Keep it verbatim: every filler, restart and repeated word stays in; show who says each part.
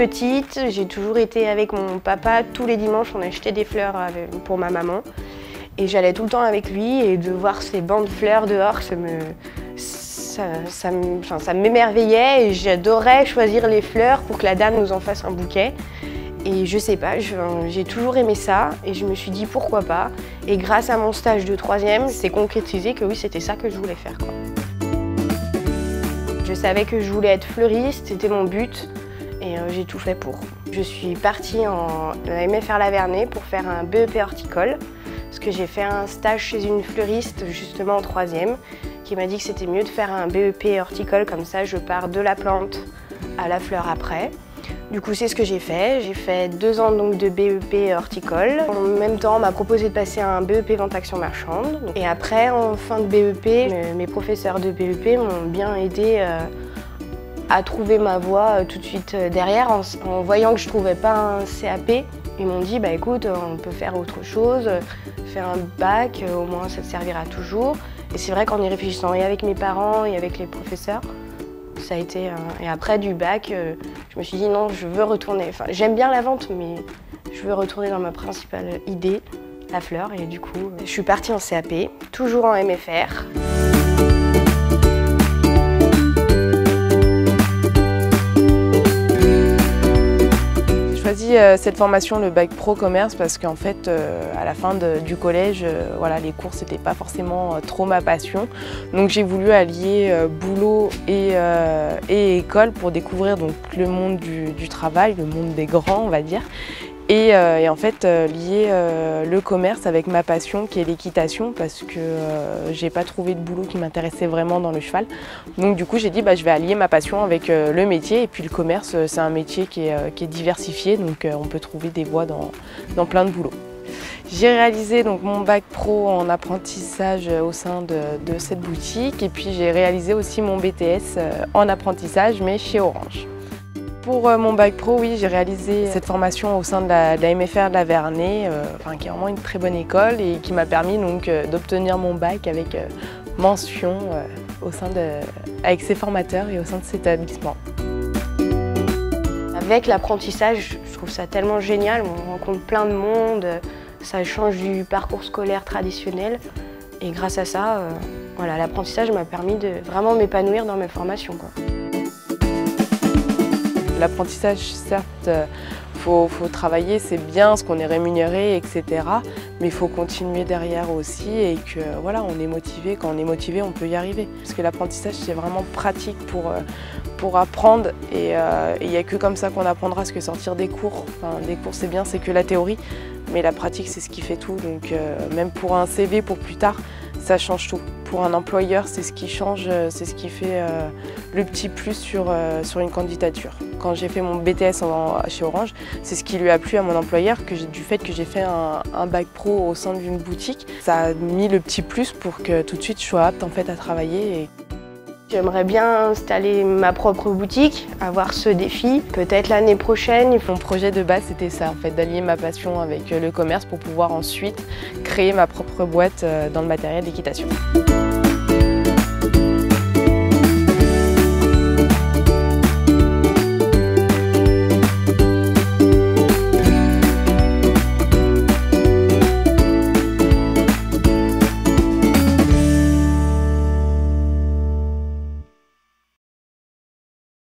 Speaker 1: petite, j'ai toujours été avec mon papa. Tous les dimanches, on achetait des fleurs pour ma maman. Et j'allais tout le temps avec lui et de voir ces bancs de fleurs dehors, ça me, ça, ça, me, enfin, ça m'émerveillait et j'adorais choisir les fleurs pour que la dame nous en fasse un bouquet. Et je sais pas, j'ai toujours aimé ça et je me suis dit pourquoi pas. Et grâce à mon stage de troisième, c'est concrétisé que oui, c'était ça que je voulais faire, quoi. Je savais que je voulais être fleuriste, c'était mon but et euh, j'ai tout fait pour. Je suis partie en M F R La Vernée pour faire un B E P horticole parce que j'ai fait un stage chez une fleuriste justement en troisième qui m'a dit que c'était mieux de faire un B E P horticole, comme ça je pars de la plante à la fleur après. Du coup, c'est ce que j'ai fait. J'ai fait deux ans donc, de B E P horticole. En même temps, on m'a proposé de passer un B E P vente action marchande. Et après, en fin de B E P, mes professeurs de B E P m'ont bien aidé euh, à trouver ma voie euh, tout de suite derrière. En, en voyant que je ne trouvais pas un C A P, ils m'ont dit bah, « écoute, on peut faire autre chose, faire un bac, au moins ça te servira toujours ». Et c'est vrai qu'en y réfléchissant, et avec mes parents et avec les professeurs, ça a été, euh, et après du bac, euh, je me suis dit non, je veux retourner. Enfin, j'aime bien la vente, mais je veux retourner dans ma principale idée, la fleur. Et du coup, euh, je suis partie en C A P, toujours en M F R.
Speaker 2: J'ai choisi euh, cette formation, le bac pro commerce, parce qu'en fait, euh, à la fin de, du collège, euh, voilà, les cours c'était pas forcément euh, trop ma passion. Donc j'ai voulu allier euh, boulot et, euh, et école pour découvrir donc, le monde du, du travail, le monde des grands, on va dire. Et, euh, et en fait, euh, lier euh, le commerce avec ma passion qui est l'équitation, parce que euh, j'ai pas trouvé de boulot qui m'intéressait vraiment dans le cheval. Donc du coup, j'ai dit bah, je vais allier ma passion avec euh, le métier. Et puis le commerce, c'est un métier qui est, euh, qui est diversifié, donc euh, on peut trouver des voies dans, dans plein de boulots. J'ai réalisé donc, mon bac pro en apprentissage au sein de, de cette boutique. Et puis j'ai réalisé aussi mon B T S en apprentissage, mais chez Orange. Pour mon bac pro, oui, j'ai réalisé cette formation au sein de la, de la M F R de La Vernée, euh, enfin, qui est vraiment une très bonne école et qui m'a permis donc euh, d'obtenir mon bac avec euh, mention euh, au sein de, avec ses formateurs et au sein de cet établissement.
Speaker 1: Avec l'apprentissage, je trouve ça tellement génial, on rencontre plein de monde, ça change du parcours scolaire traditionnel et grâce à ça, euh, voilà, l'apprentissage m'a permis de vraiment m'épanouir dans mes formations, quoi.
Speaker 2: L'apprentissage, certes, il faut, faut travailler, c'est bien, parce qu'on est rémunéré, et cetera. Mais il faut continuer derrière aussi et que voilà, on est motivé. Quand on est motivé, on peut y arriver. Parce que l'apprentissage, c'est vraiment pratique pour, pour apprendre. Et il n'y a que comme ça qu'on apprendra, ce que sortir des cours. Enfin, des cours, c'est bien, c'est que la théorie. Mais la pratique, c'est ce qui fait tout. Donc euh, même pour un C V, pour plus tard, ça change tout. Pour un employeur, c'est ce qui change, c'est ce qui fait euh, le petit plus sur, euh, sur une candidature. Quand j'ai fait mon B T S en, chez Orange, c'est ce qui lui a plu à mon employeur, que du fait que j'ai fait un, un bac pro au sein d'une boutique. Ça a mis le petit plus pour que tout de suite je sois apte en fait, à travailler. Et...
Speaker 1: J'aimerais bien installer ma propre boutique, avoir ce défi, peut-être l'année prochaine.
Speaker 2: Mon projet de base, c'était ça, en fait, d'allier ma passion avec le commerce pour pouvoir ensuite créer ma propre boîte dans le matériel d'équitation.